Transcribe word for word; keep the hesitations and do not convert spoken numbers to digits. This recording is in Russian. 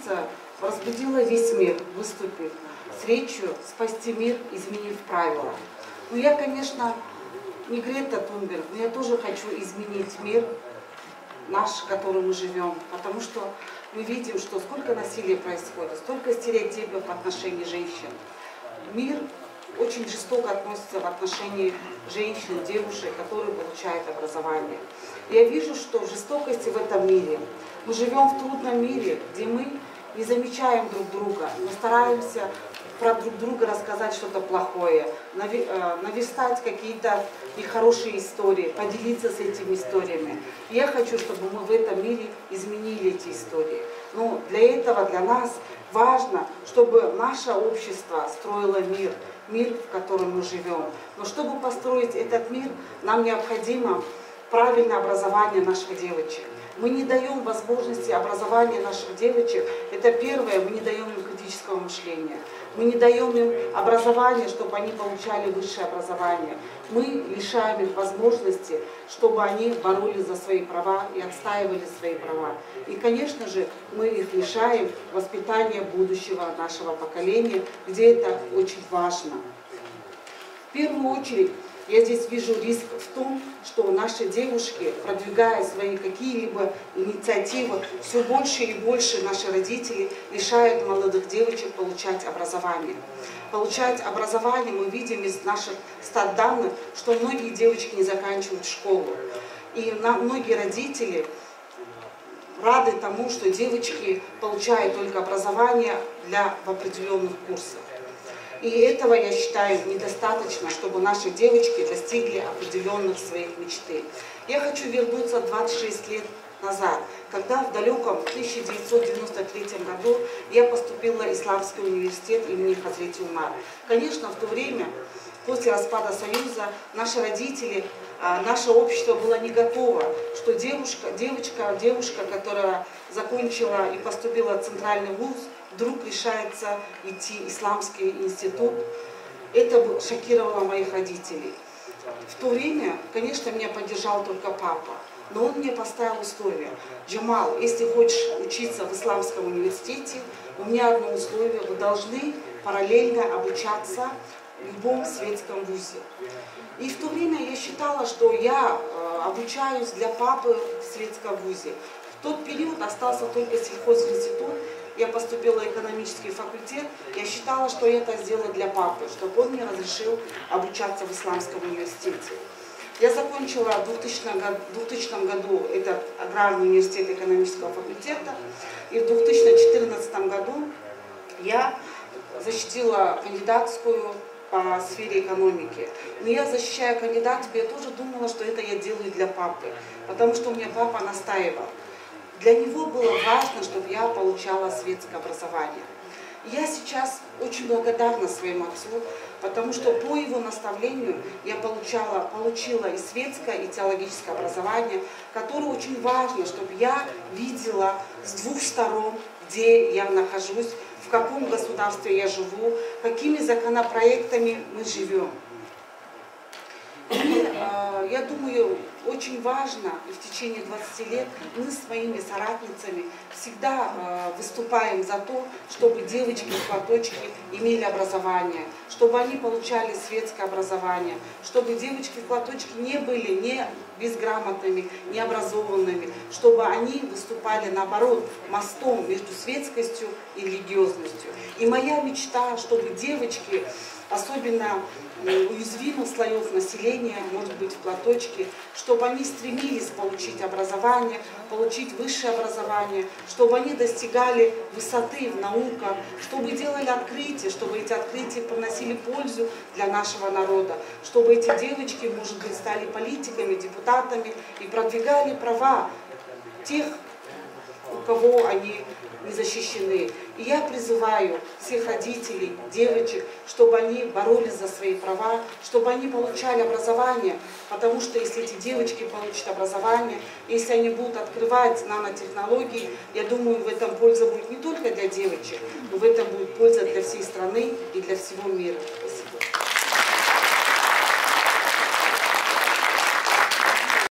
Конституция разбудила весь мир выступить с речью «Спасти мир, изменив правила». Ну, я, конечно, не Грета Тунберг, но я тоже хочу изменить мир наш, в котором мы живем, потому что мы видим, что сколько насилия происходит, столько стереотипов в отношении женщин. Мир очень жестоко относится в отношении женщин, девушек, которые получают образование. Я вижу, что жестокости в этом мире. Мы живем в трудном мире, где мы не замечаем друг друга, мы стараемся про друг друга рассказать что-то плохое, наверстать какие-то нехорошие истории, поделиться с этими историями. И я хочу, чтобы мы в этом мире изменили эти истории. Но для этого, для нас важно, чтобы наше общество строило мир, мир, в котором мы живем. Но чтобы построить этот мир, нам необходимо правильное образование наших девочек. Мы не даем возможности образования наших девочек. Это первое, мы не даем им критического мышления. Мы не даем им образования, чтобы они получали высшее образование. Мы лишаем их возможности, чтобы они боролись за свои права и отстаивали свои права. И, конечно же, мы их лишаем воспитания будущего нашего поколения, где это очень важно. В первую очередь, я здесь вижу риск в том, что наши девушки, продвигая свои какие-либо инициативы, все больше и больше наши родители лишают молодых девочек получать образование. Получать образование мы видим из наших стат данных, что многие девочки не заканчивают школу. И многие родители рады тому, что девочки получают только образование для, в определенных курсах. И этого, я считаю, недостаточно, чтобы наши девочки достигли определенных своих мечты. Я хочу вернуться двадцать шесть лет назад, когда в далеком тысяча девятьсот девяносто третьем году я поступила в Исламский университет имени Хазрети Умара. Конечно, в то время, после распада Союза, наши родители, наше общество было не готово, что девушка, девочка, девушка, которая закончила и поступила в центральный вуз, вдруг решается идти в исламский институт. Это шокировало моих родителей. В то время, конечно, меня поддержал только папа, но он мне поставил условие: Джамал, если хочешь учиться в исламском университете, у меня одно условие: вы должны параллельно обучаться в любом светском вузе. И в то время я считала, что я обучаюсь для папы в светском вузе. В тот период остался только сельхозинститут. Я поступила в экономический факультет, я считала, что я это сделала для папы, чтобы он мне разрешил обучаться в Исламском университете. Я закончила в двухтысячном году этот аграрный университет экономического факультета, и в две тысячи четырнадцатом году я защитила кандидатскую по сфере экономики. Но я, защищая кандидатскую, я тоже думала, что это я делаю для папы, потому что у меня папа настаивал. Для него было важно, чтобы я получала светское образование. Я сейчас очень благодарна своему отцу, потому что по его наставлению я получала, получила и светское, и теологическое образование, которое очень важно, чтобы я видела с двух сторон, где я нахожусь, в каком государстве я живу, какими законопроектами мы живем. И э, я думаю, очень важно, и в течение двадцати лет мы с моими соратницами всегда э, выступаем за то, чтобы девочки и платочки имели образование, чтобы они получали светское образование, чтобы девочки и платочки не были не безграмотными, не образованными, чтобы они выступали, наоборот, мостом между светскостью и религиозностью. И моя мечта, чтобы девочки, особенно уязвимых слоев населения, может быть, в платочке, чтобы они стремились получить образование, получить высшее образование, чтобы они достигали высоты в науках, чтобы делали открытия, чтобы эти открытия приносили пользу для нашего народа, чтобы эти девочки, может быть, стали политиками, депутатами и продвигали права тех, у кого они не защищены. И я призываю всех родителей, девочек, чтобы они боролись за свои права, чтобы они получали образование, потому что если эти девочки получат образование, если они будут открывать нанотехнологии, я думаю, в этом польза будет не только для девочек, но в этом будет польза для всей страны и для всего мира.